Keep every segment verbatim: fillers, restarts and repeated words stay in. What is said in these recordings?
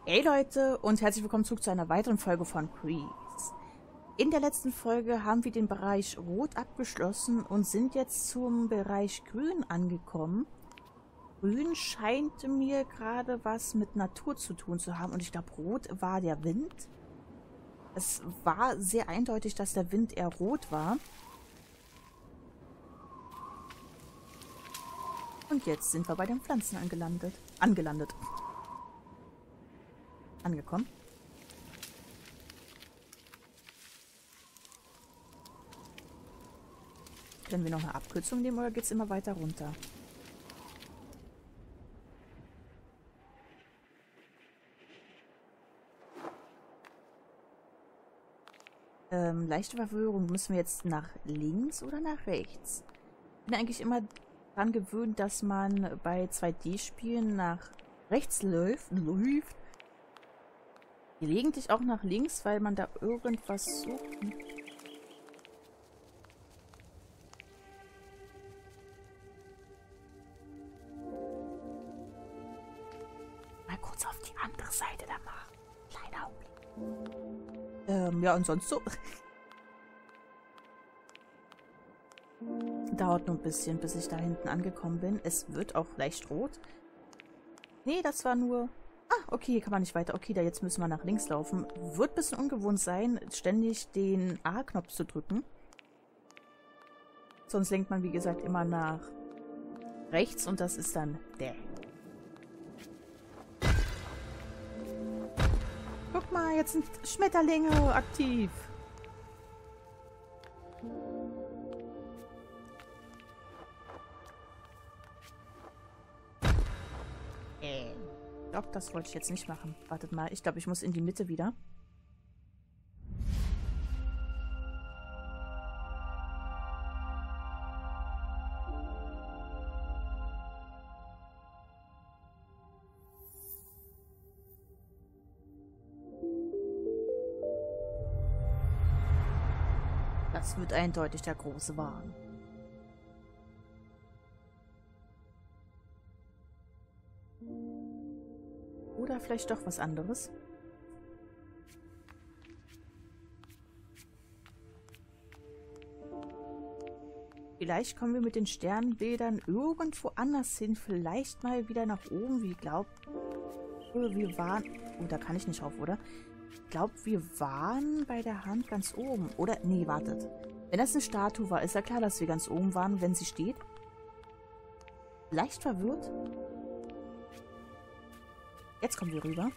Hey Leute und herzlich willkommen zurück zu einer weiteren Folge von Grease. In der letzten Folge haben wir den Bereich Rot abgeschlossen und sind jetzt zum Bereich Grün angekommen. Grün scheint mir gerade was mit Natur zu tun zu haben und ich glaube Rot war der Wind. Es war sehr eindeutig, dass der Wind eher rot war. Und jetzt sind wir bei den Pflanzen angelandet. Angelandet. Angekommen. Können wir noch eine Abkürzung nehmen oder geht es immer weiter runter? Ähm, leichte Verwirrung. Müssen wir jetzt nach links oder nach rechts? Ich bin eigentlich immer daran gewöhnt, dass man bei zwei D-Spielen nach rechts läuft. läuft. Gelegentlich auch nach links, weil man da irgendwas sucht. Mal kurz auf die andere Seite da machen. Kleiner Augenblick. Ähm, ja, und sonst so. Dauert nur ein bisschen, bis ich da hinten angekommen bin. Es wird auch leicht rot. Nee, das war nur... Ah, okay, hier kann man nicht weiter. Okay, da jetzt müssen wir nach links laufen. Wird ein bisschen ungewohnt sein, ständig den A-Knopf zu drücken. Sonst lenkt man, wie gesagt, immer nach rechts und das ist dann der. Guck mal, jetzt sind Schmetterlinge aktiv. Äh. Ich glaube, das wollte ich jetzt nicht machen. Wartet mal, ich glaube, ich muss in die Mitte wieder. Das wird eindeutig der große Wagen. Oder vielleicht doch was anderes. Vielleicht kommen wir mit den Sternbildern irgendwo anders hin. Vielleicht mal wieder nach oben. Wie glaubt wir waren... Oh, da kann ich nicht rauf, oder? Ich glaube, wir waren bei der Hand ganz oben. Oder? Nee, wartet. Wenn das eine Statue war, ist ja klar, dass wir ganz oben waren, wenn sie steht. Leicht verwirrt. Jetzt kommen wir rüber.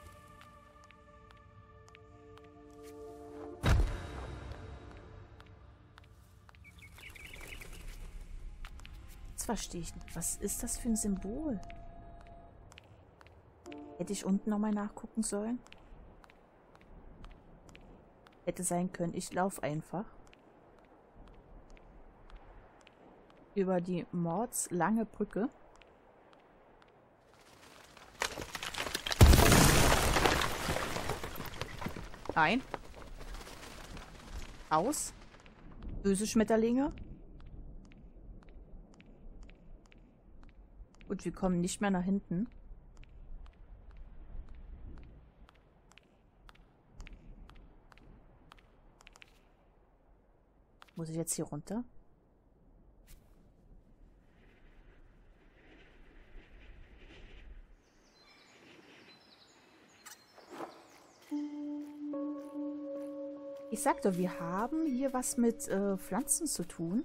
Jetzt verstehe ich nicht. Was ist das für ein Symbol? Hätte ich unten nochmal nachgucken sollen? Hätte sein können. Ich laufe einfach. Über die mordslange Brücke. Ein. Aus. Böse Schmetterlinge. Und wir kommen nicht mehr nach hinten. Muss ich jetzt hier runter? Ich sagte, wir haben hier was mit äh, Pflanzen zu tun.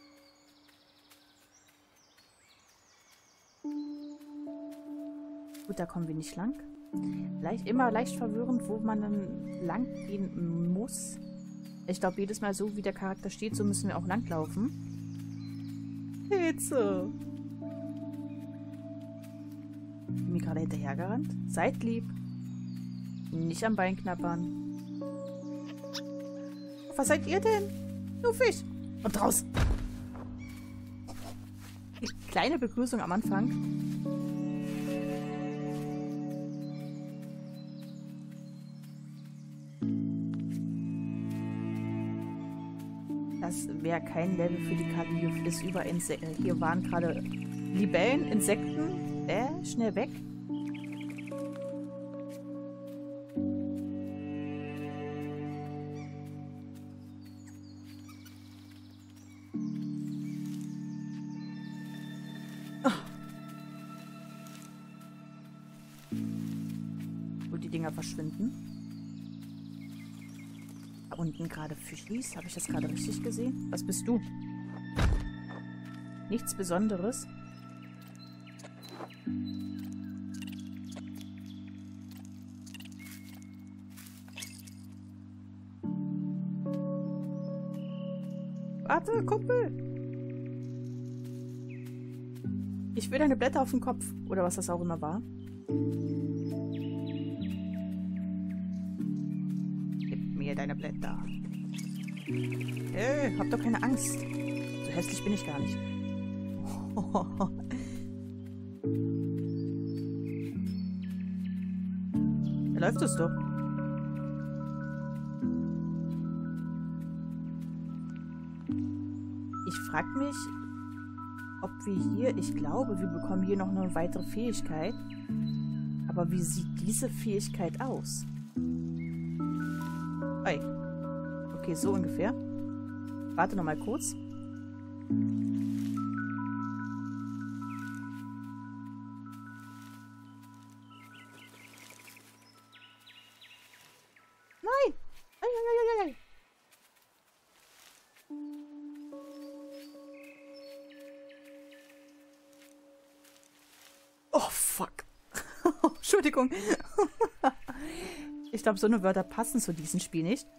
Gut, da kommen wir nicht lang. Leicht, immer leicht verwirrend, wo man dann lang gehen muss. Ich glaube, jedes Mal so, wie der Charakter steht, so müssen wir auch langlaufen. Hitze! Bin mir gerade hinterhergerannt. Seid lieb. Nicht am Bein knabbern. Was seid ihr denn? Du Fisch. Und raus. Die kleine Begrüßung am Anfang. Das wäre kein Level für die K D. Hier ist über Insekten. Hier waren gerade Libellen, Insekten. Äh, schnell weg. wo die Dinger verschwinden. Da unten gerade Fischlis. Habe ich das gerade richtig gesehen? Was bist du? Nichts Besonderes. Warte, Kumpel! Ich will deine Blätter auf den Kopf. Oder was das auch immer war. Gib mir deine Blätter. Äh, hab doch keine Angst. So hässlich bin ich gar nicht. Da läuft es doch. Ich frage mich, ob wir hier, ich glaube, wir bekommen hier noch eine weitere Fähigkeit. Aber wie sieht diese Fähigkeit aus? Hey. Okay, so ungefähr. Warte noch mal kurz. Nein! Ei, ei, ei, ei, ei. Oh, fuck. Entschuldigung. Ich glaube, so eine Wörter passen zu diesem Spiel nicht.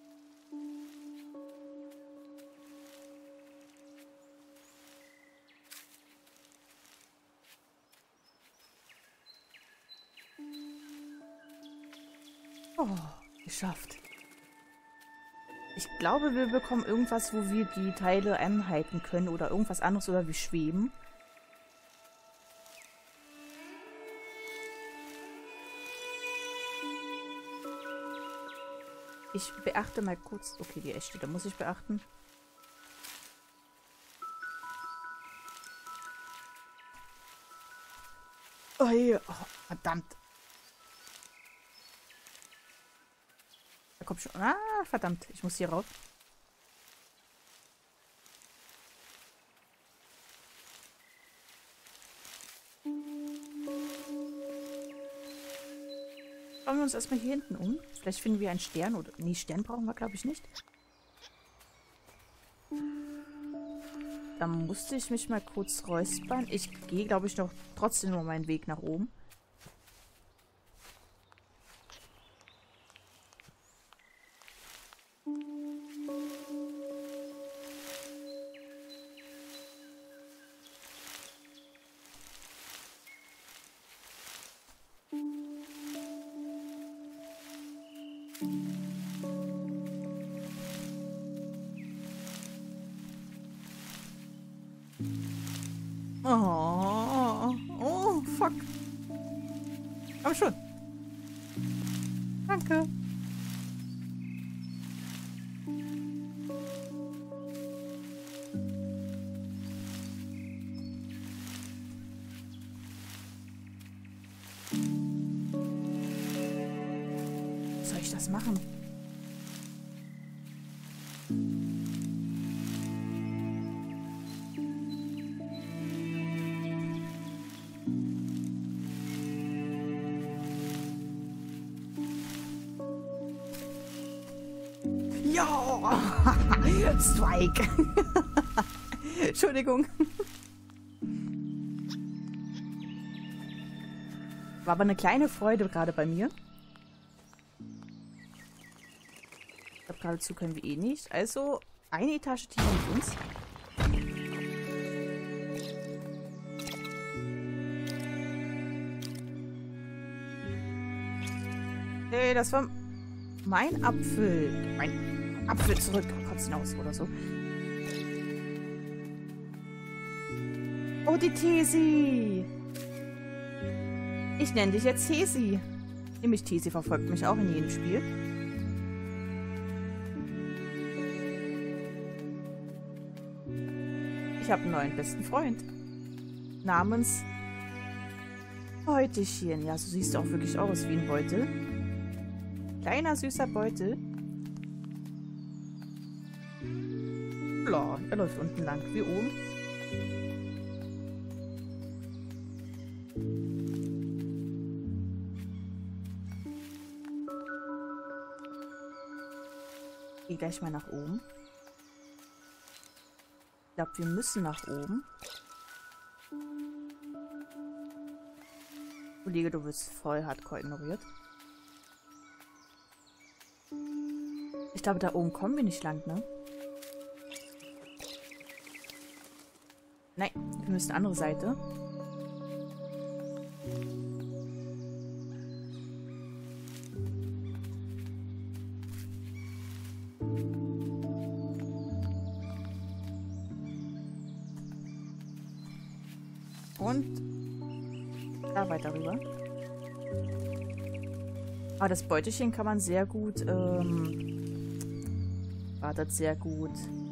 Oh, geschafft. Ich glaube, wir bekommen irgendwas, wo wir die Teile anhalten können oder irgendwas anderes oder wir schweben. Ich beachte mal kurz... Okay, die Echte, da muss ich beachten. Oh, hier. Oh, verdammt. Da kommt schon... Ah, verdammt. Ich muss hier raus. Schauen wir uns erstmal hier hinten um. Vielleicht finden wir einen Stern oder... Nee, Stern brauchen wir, glaube ich, nicht. Da musste ich mich mal kurz räuspern. Ich gehe, glaube ich, noch trotzdem nur meinen Weg nach oben. Oh, oh, fuck. Aber schon. Danke. Wie soll ich das machen? Ja! Strike! Entschuldigung. War aber eine kleine Freude gerade bei mir. Ich glaube, geradezu können wir eh nicht. Also, eine Etage tiefer mit uns. Hey, das war mein Apfel. Mein Apfel zurück. Kotzt hinaus oder so. Oh, die Tesi. Ich nenne dich jetzt Tesi. Nämlich Tesi verfolgt mich auch in jedem Spiel. Ich habe einen neuen besten Freund. Namens Beutelchen. Ja, so siehst du auch wirklich aus wie ein Beutel. Kleiner, süßer Beutel. Bla, er läuft unten lang, wie oben. Geh gleich mal nach oben. Ich glaube, wir müssen nach oben. Kollege, du wirst voll hardcore ignoriert. Ich glaube, da oben kommen wir nicht lang, ne? Nein, wir müssen andere Seite. Und da weiter rüber. Aber das Beutelchen kann man sehr gut, ähm, wartet sehr gut.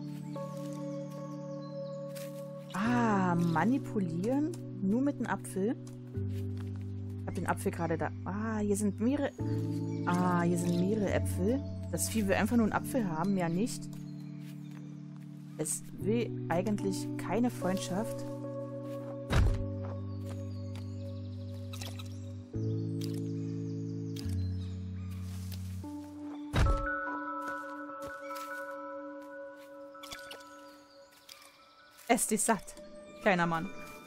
Ah, manipulieren. Nur mit einem Apfel. Ich habe den Apfel gerade da. Ah, hier sind mehrere. Ah, hier sind mehrere Äpfel. Das Vieh will einfach nur einen Apfel haben, mehr nicht. Es will eigentlich keine Freundschaft. Ess dich satt, kleiner Mann.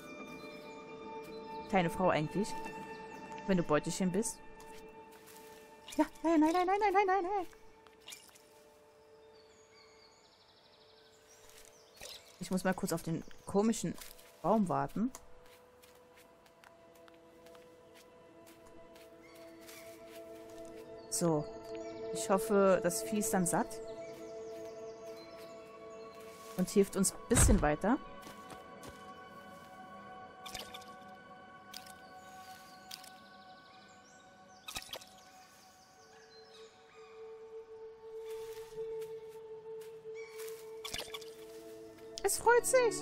Kleine Frau eigentlich. Wenn du Beutelchen bist. Ja, nein, nein, nein, nein, nein, nein, nein, nein. Ich muss mal kurz auf den komischen Baum warten. So. Ich hoffe, das Vieh ist dann satt. Und hilft uns ein bisschen weiter. Es freut sich.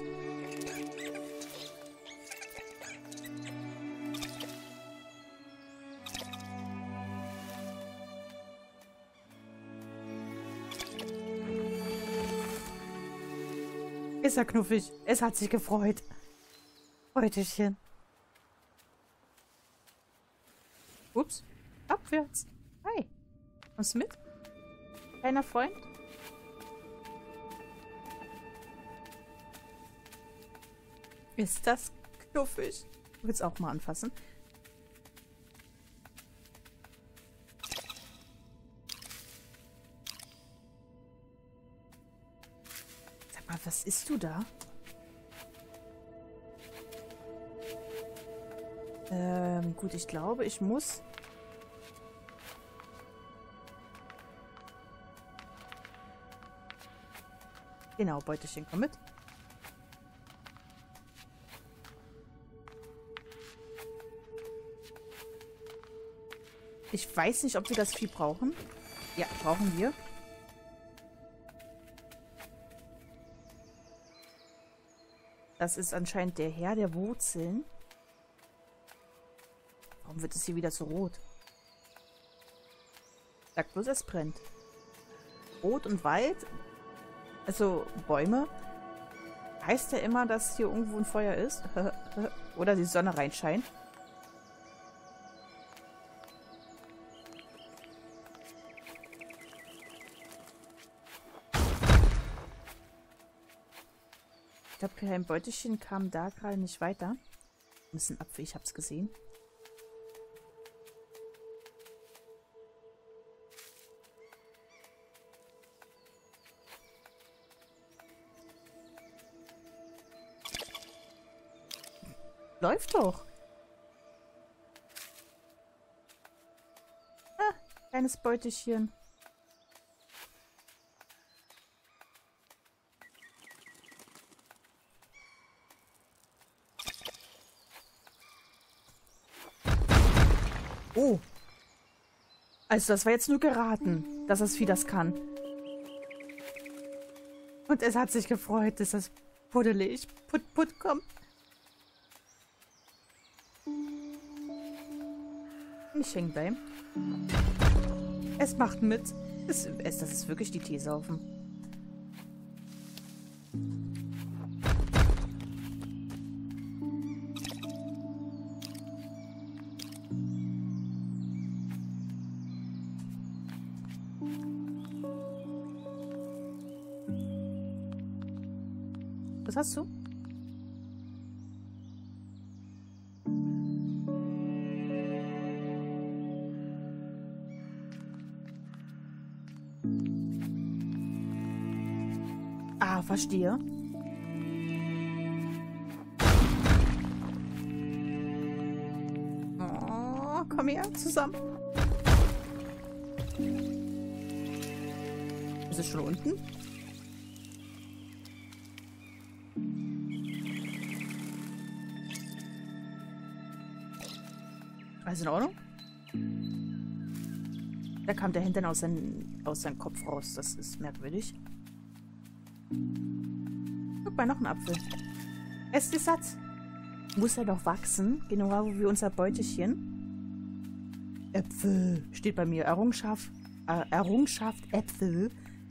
Ist er knuffig. Es hat sich gefreut. Beutelchen. Ups. Abwärts. Hi. Was mit? Kleiner Freund? Ist das knuffig? Ich will es auch mal anfassen. Sag mal, was isst du da? Ähm, gut, ich glaube, ich muss... Genau, Beutelchen, komm mit. Ich weiß nicht, ob wir das Vieh brauchen. Ja, brauchen wir. Das ist anscheinend der Herr der Wurzeln. Warum wird es hier wieder so rot? Sag bloß, es brennt. Rot und Wald, also Bäume, heißt ja immer, dass hier irgendwo ein Feuer ist. Oder die Sonne reinscheint. Ich glaube, kein Beutelchen kam da gerade nicht weiter. Das ist ein Apfel, ich hab's gesehen. Läuft doch. Ah, kleines Beutelchen. Oh. Also das war jetzt nur geraten, dass das Vieh das kann. Und es hat sich gefreut, dass das puddelig put put kommt. Nicht hängen bleiben. Es macht mit. Es, es, das ist wirklich die Teesaufen. Was hast du? Ah, verstehe. Oh, komm her, zusammen. Ist es schon unten? Alles in Ordnung? Da kam der Hintern aus, sein, aus seinem Kopf raus. Das ist merkwürdig. Guck mal, noch ein Apfel. Es ist satt. Muss er doch wachsen. Genau wie unser Beutelchen. Äpfel. Steht bei mir. Errungenschaft. Äh, Errungenschaft Äpfel.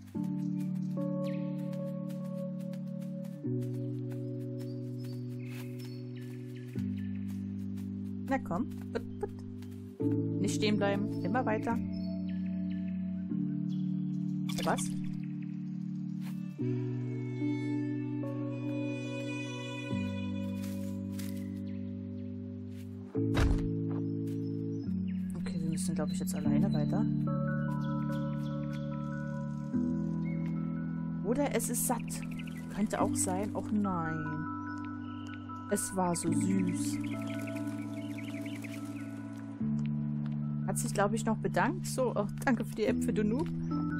Na komm. Put, put. Nicht stehen bleiben. Immer weiter. Was? Okay, wir müssen, glaube ich, jetzt alleine weiter. Oder es ist satt. Könnte auch sein. Och nein. Es war so süß. Hat sich, glaube ich, noch bedankt. So, oh, danke für die Äpfel, du Noob.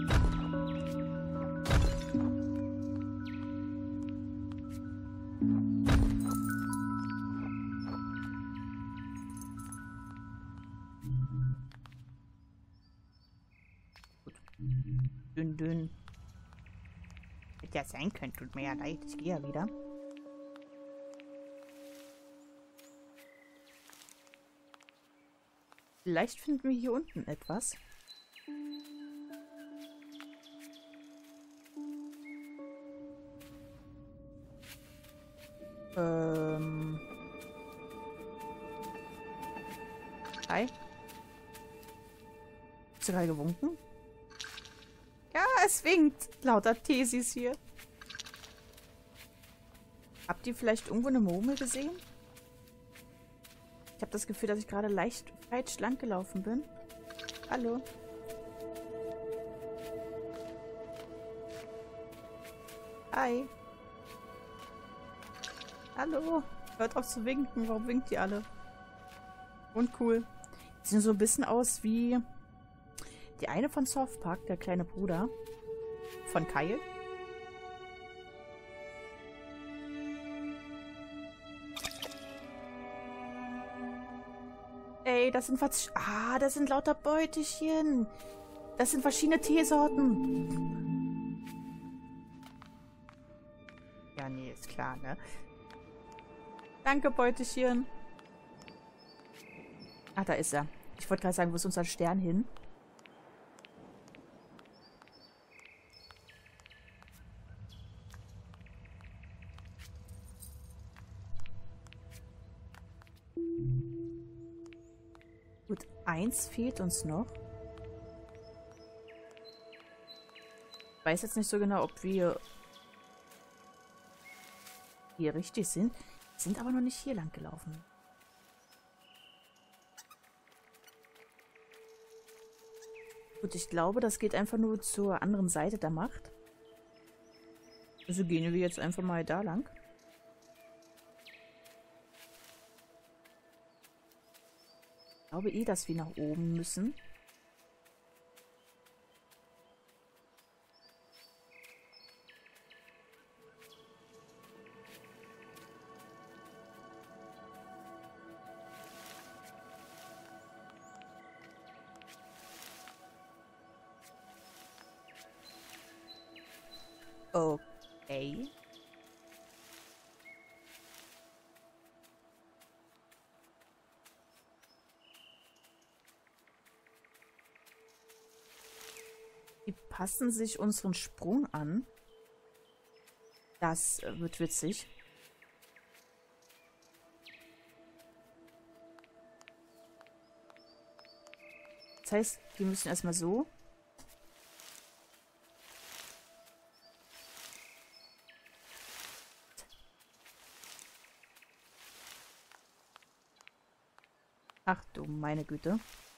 Gut. Dünn, dünn. Hätte ja sein können, tut mir ja leid. Ich gehe ja wieder. Vielleicht finden wir hier unten etwas. Ähm. Hi. Hast du gerade gewunken? Ja, es winkt. Lauter Thesis hier. Habt ihr vielleicht irgendwo eine Murmel gesehen? Ich habe das Gefühl, dass ich gerade leicht falsch lang gelaufen bin. Hallo. Hi. Hallo. Hört auf zu winken. Warum winkt ihr alle? Und cool. Die sehen so ein bisschen aus wie die eine von South Park, der kleine Bruder von Kyle. Ey, das sind was. Ah, das sind lauter Beutelchen. Das sind verschiedene Teesorten. Ja, nee, ist klar, ne? Danke, Beutelchen. Ah, da ist er. Ich wollte gerade sagen, wo ist unser Stern hin? Gut, eins fehlt uns noch. Ich weiß jetzt nicht so genau, ob wir hier richtig sind. Sind aber noch nicht hier lang gelaufen. Gut, ich glaube, das geht einfach nur zur anderen Seite der Macht. Also gehen wir jetzt einfach mal da lang. Ich glaube eh, dass wir nach oben müssen. Okay. Die passen sich unseren Sprung an. Das wird witzig. Das heißt, die müssen erstmal so. meine Güte.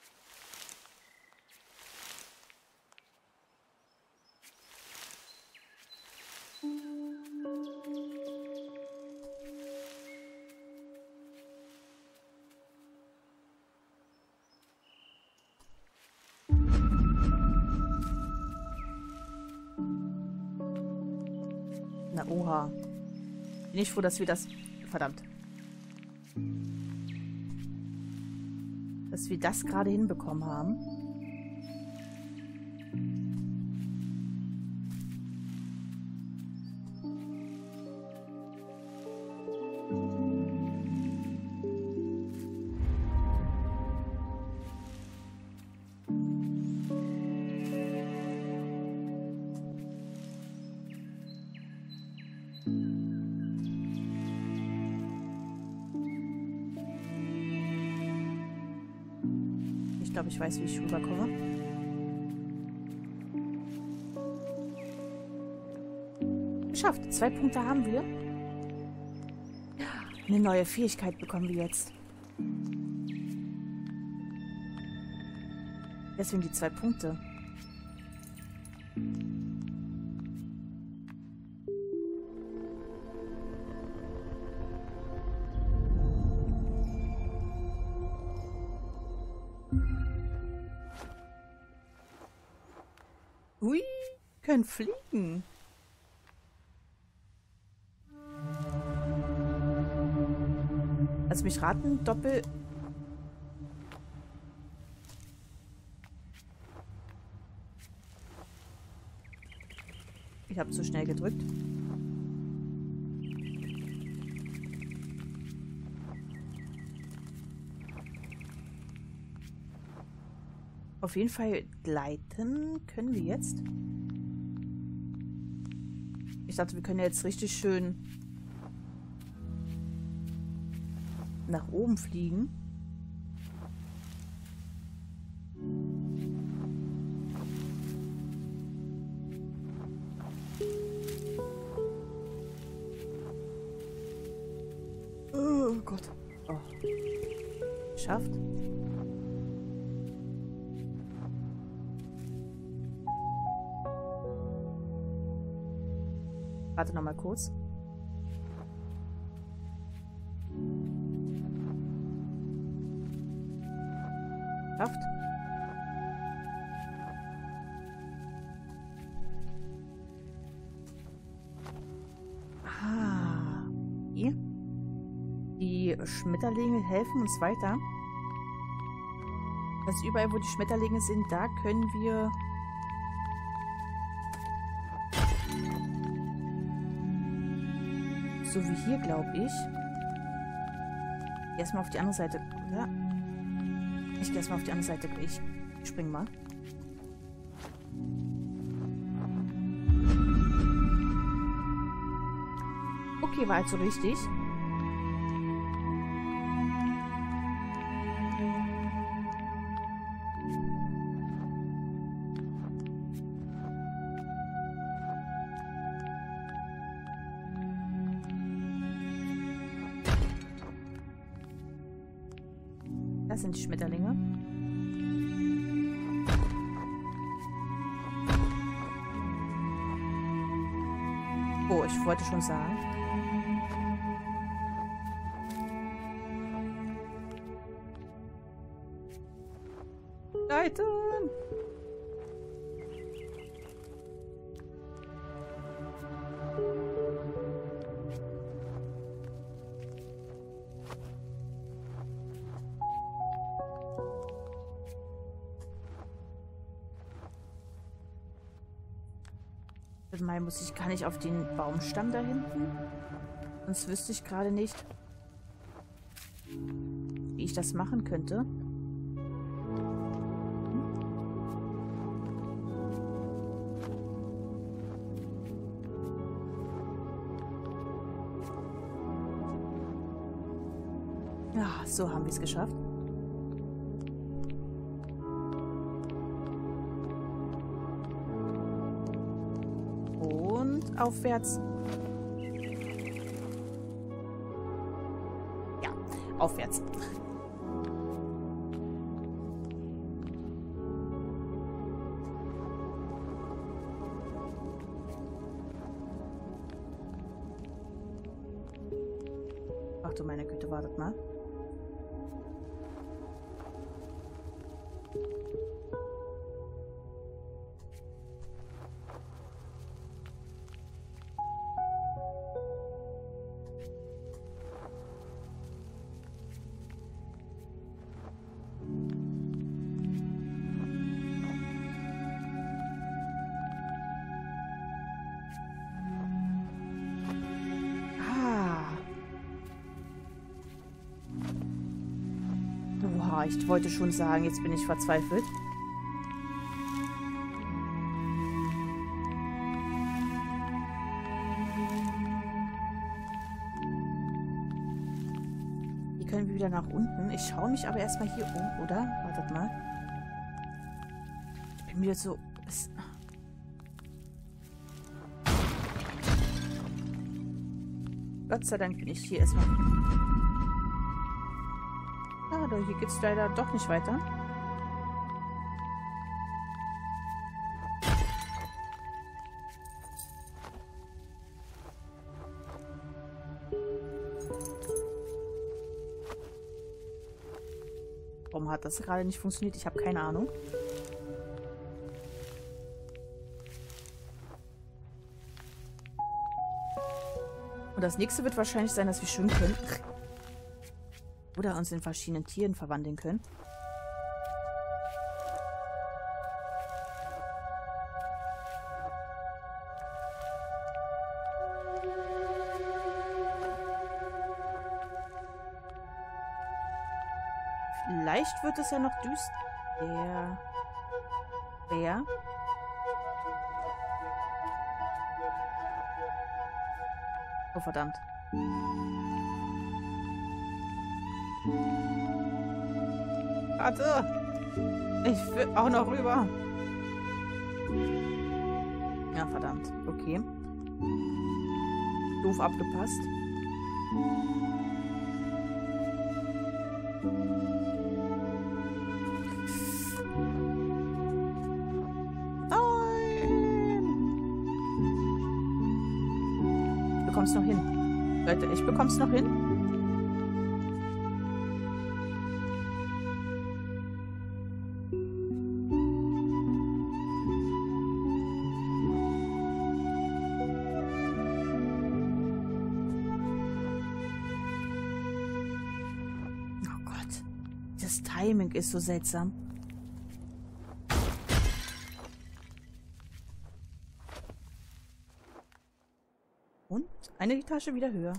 Na, oha. Bin ich froh, dass wir das... Verdammt. Dass wir das gerade hinbekommen haben. Ich glaube, ich weiß, wie ich rüberkomme. Geschafft. Zwei Punkte haben wir. Eine neue Fähigkeit bekommen wir jetzt. Deswegen die zwei Punkte. Ui, können fliegen. Lass mich raten, Doppel... Ich habe zu schnell gedrückt. Auf jeden Fall gleiten können wir jetzt. Ich dachte, wir können jetzt richtig schön nach oben fliegen. Oh Gott. Oh. Geschafft. Warte noch mal kurz. Geschafft. Ah. Hier. Die Schmetterlinge helfen uns weiter. Das heißt, überall, wo die Schmetterlinge sind, da können wir... So wie hier, glaube ich. Erstmal auf die andere Seite. Ja. Ich gehe erstmal auf die andere Seite. Ich spring mal. Okay, war also richtig. Das sind die Schmetterlinge. Oh, ich wollte schon sagen. Leiten! Mal muss ich gar nicht auf den Baumstamm da hinten. Sonst wüsste ich gerade nicht, wie ich das machen könnte. Ja, so haben wir es geschafft. Aufwärts. Ja, aufwärts. Ach du meine Güte, wartet mal. Ich wollte schon sagen, jetzt bin ich verzweifelt. Hier können wir wieder nach unten. Ich schaue mich aber erstmal hier um, oder? Wartet mal. Ich bin wieder so... Es Gott sei Dank bin ich hier erstmal... Hier geht es leider doch nicht weiter. Warum hat das gerade nicht funktioniert? Ich habe keine Ahnung. Und das nächste wird wahrscheinlich sein, dass wir schwimmen können. Oder uns in verschiedenen Tieren verwandeln können. Vielleicht wird es ja noch düster. Der Bär. Oh, verdammt. Warte! Ich will auch noch rüber. Ja, verdammt. Okay. Doof abgepasst. Nein! Ich bekomm's noch hin. Leute, ich bekomm's noch hin. Das Timing ist so seltsam. Und eine Etage wieder höher.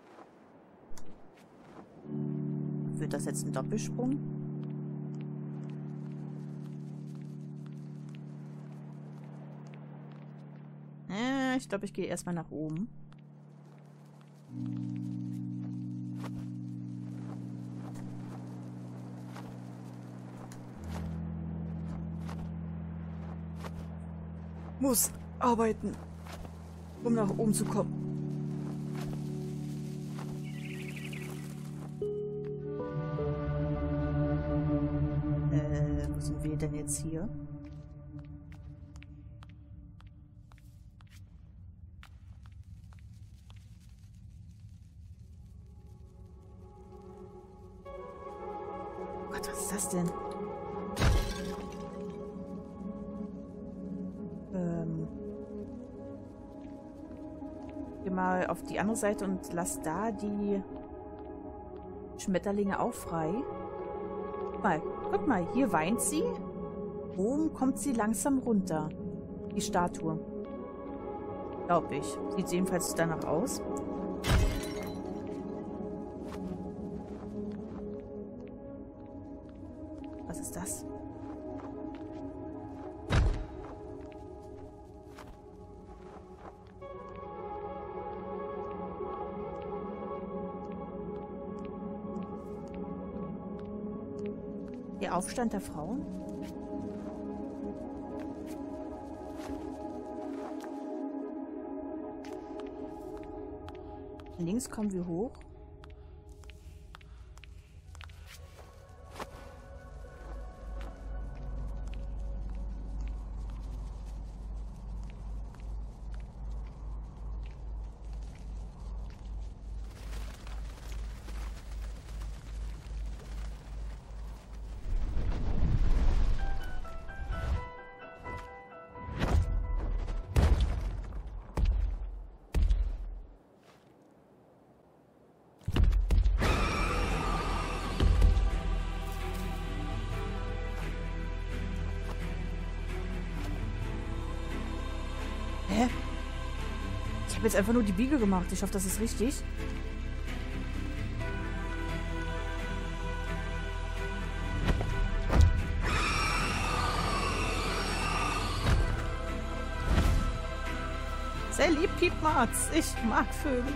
Wird das jetzt ein Doppelsprung? Äh, ich glaube, ich gehe erstmal nach oben. Muss arbeiten, um nach oben zu kommen. Äh, wo sind wir denn jetzt hier? Oh Gott, was ist das denn? Geh mal auf die andere Seite und lass da die Schmetterlinge auch frei. Guck mal, guck mal, hier weint sie. Oben kommt sie langsam runter. Die Statue. Glaub ich. Sieht jedenfalls danach aus. Was ist das? Der Aufstand der Frauen? Links kommen wir hoch. habe jetzt einfach nur die Biege gemacht. Ich hoffe, das ist richtig. Sehr lieb, Piepmatz. Ich mag Vögel.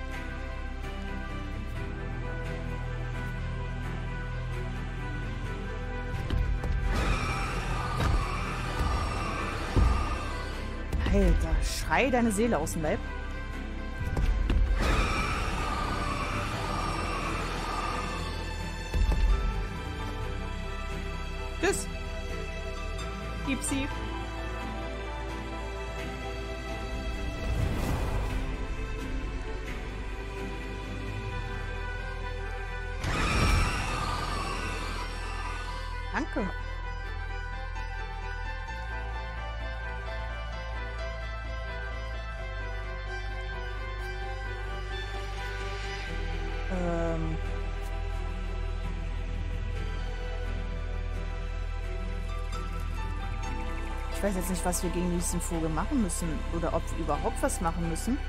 Alter, schrei deine Seele aus dem Leib. Tschüss. Gib sie. Danke. Ähm. Ich weiß jetzt nicht, was wir gegen diesen Vogel machen müssen. Oder ob wir überhaupt was machen müssen.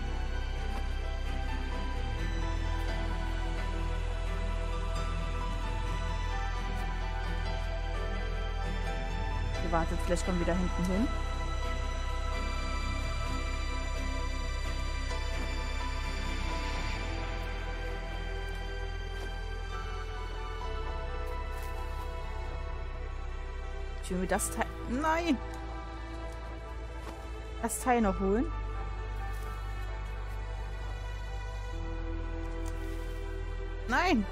Wartet, vielleicht kommen wir da hinten hin. Ich will mir das Teil... Nein! Das Teil noch holen. Nein!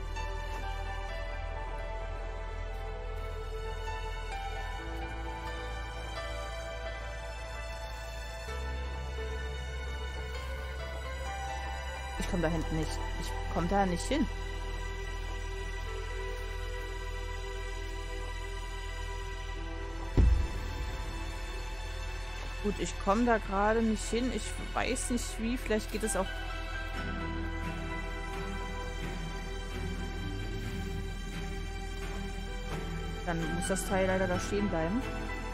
Ich komme da hinten nicht. Ich komme da nicht hin. Gut, ich komme da gerade nicht hin. Ich weiß nicht wie. Vielleicht geht es auch... Dann muss das Teil leider da stehen bleiben.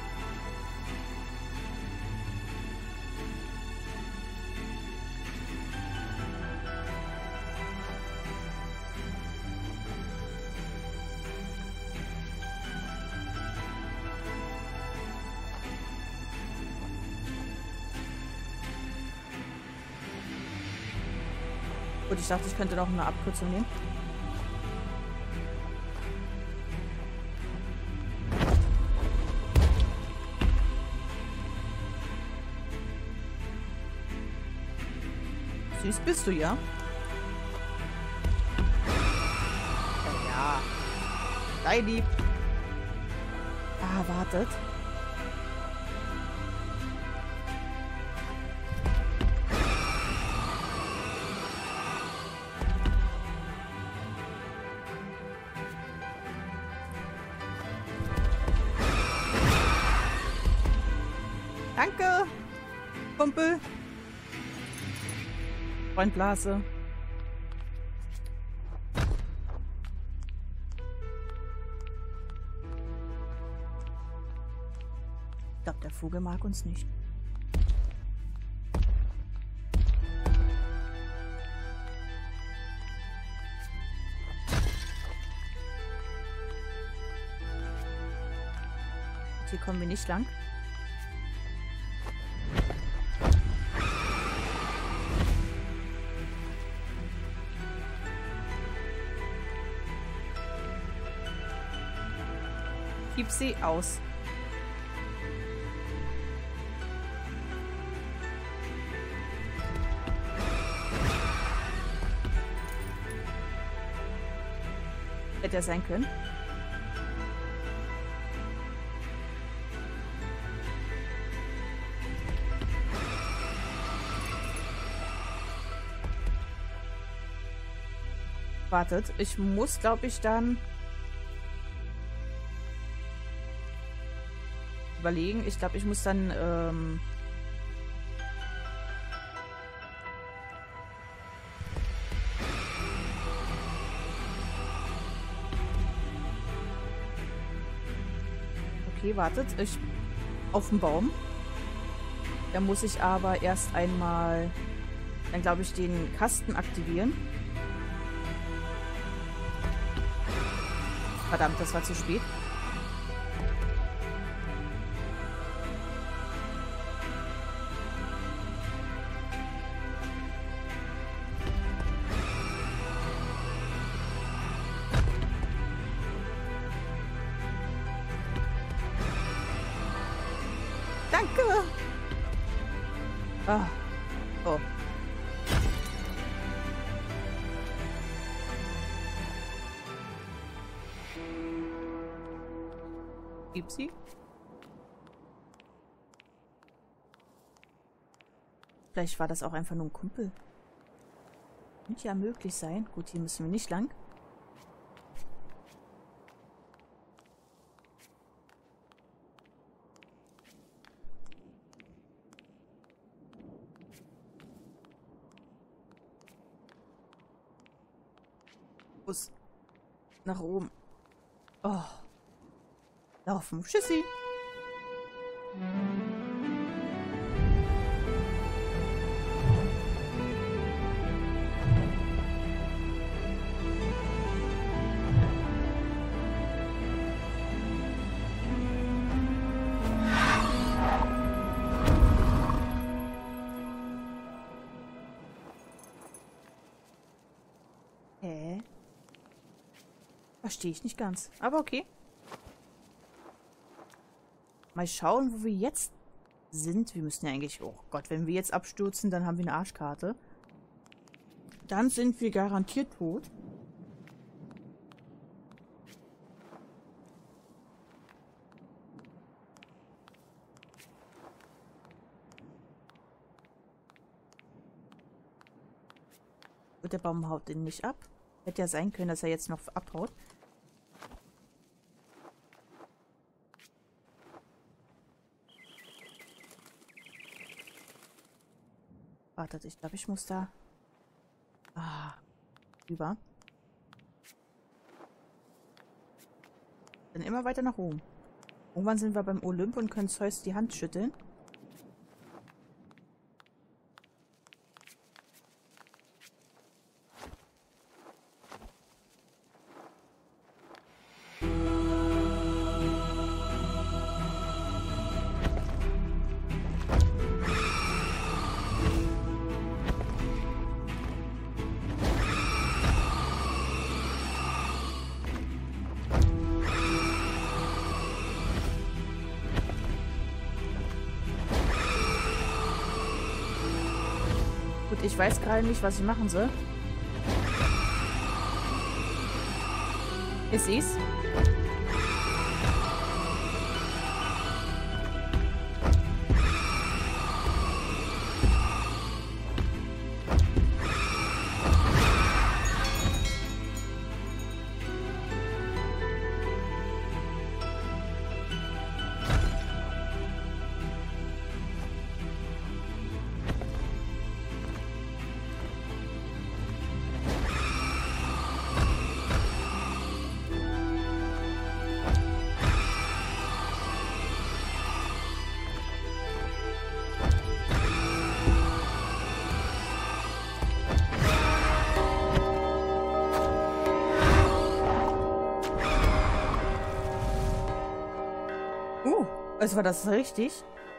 Gut, ich dachte, ich könnte noch eine Abkürzung nehmen. Süß bist du, ja? Ja, ja. Sei lieb. Ah, wartet. Danke, Kumpel. Freund Blase. Ich glaube, der Vogel mag uns nicht. Hier kommen wir nicht lang. Gib sie aus. Hätte er sein können. Wartet, ich muss, glaube ich, dann überlegen. Ich glaube, ich muss dann ähm okay, wartet, ich auf dem Baum. Da muss ich aber erst einmal, dann glaube ich, den Kasten aktivieren. Verdammt, das war zu spät. Danke! Ah. Oh. Gipsi? Vielleicht war das auch einfach nur ein Kumpel. Könnte ja möglich sein. Gut, hier müssen wir nicht lang. Bus. Nach oben. Oh. Laufen. Tschüssi. Hä? Verstehe ich nicht ganz. Aber okay. Mal schauen, wo wir jetzt sind. Wir müssen ja eigentlich... Oh Gott, wenn wir jetzt abstürzen, dann haben wir eine Arschkarte. Dann sind wir garantiert tot. Und der Baum haut den nicht ab. Hätte ja sein können, dass er jetzt noch abhaut. Wartet, ich glaube, ich muss da... Ah, rüber. Dann immer weiter nach oben. Irgendwann sind wir beim Olymp und können Zeus die Hand schütteln. Gut, ich weiß gerade nicht, was ich machen soll. Ich seh's. Uh, also war das richtig?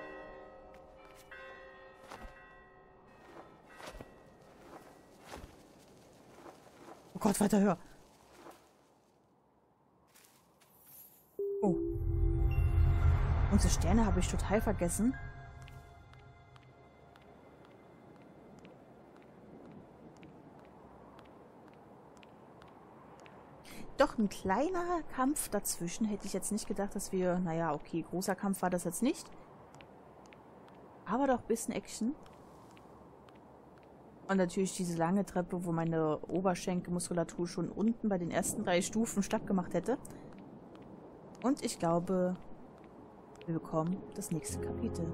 Oh Gott, weiter höher. Oh. Unsere Sterne habe ich total vergessen. Doch ein kleiner Kampf dazwischen. Hätte ich jetzt nicht gedacht, dass wir... Naja, okay, großer Kampf war das jetzt nicht. Aber doch ein bisschen Action. Und natürlich diese lange Treppe, wo meine Oberschenkelmuskulatur schon unten bei den ersten drei Stufen stattgemacht hätte. Und ich glaube, wir bekommen das nächste Kapitel.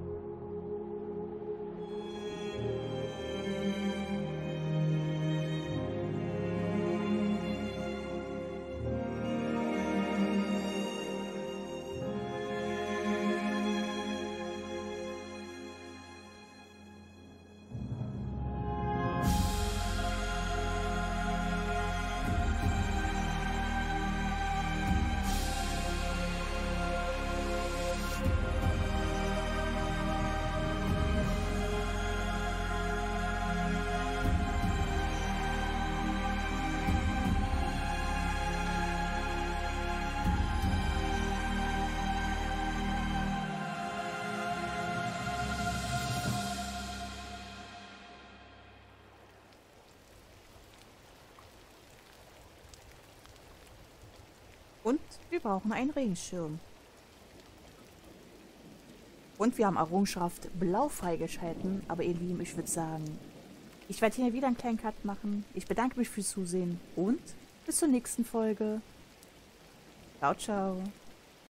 Und wir brauchen einen Regenschirm. Und wir haben Errungenschaft Blau freigeschalten. Aber ihr Lieben, ich würde sagen, ich werde hier wieder einen kleinen Cut machen. Ich bedanke mich fürs Zusehen und bis zur nächsten Folge. Ciao, ciao.